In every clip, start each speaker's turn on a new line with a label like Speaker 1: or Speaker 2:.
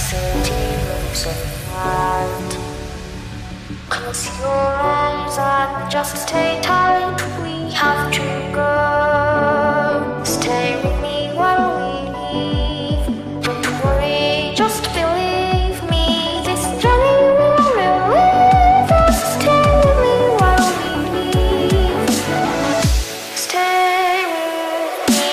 Speaker 1: city looks alright. Close your eyes and just stay tight. We have to go. Stay with me while we leave. Don't worry, just believe me. This journey will relieve us. Stay with me while we leave. Stay with me.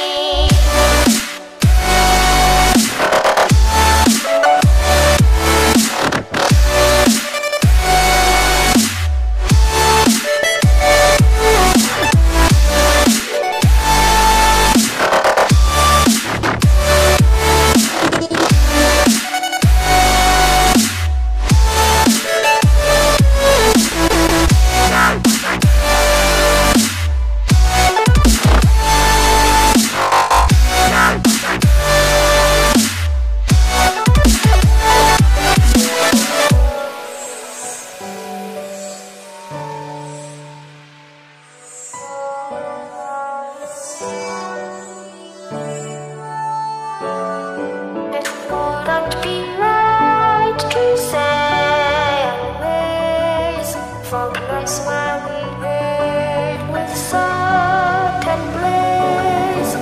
Speaker 1: From the place where we live with the sun and blaze.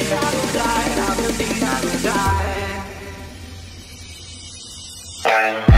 Speaker 2: Die.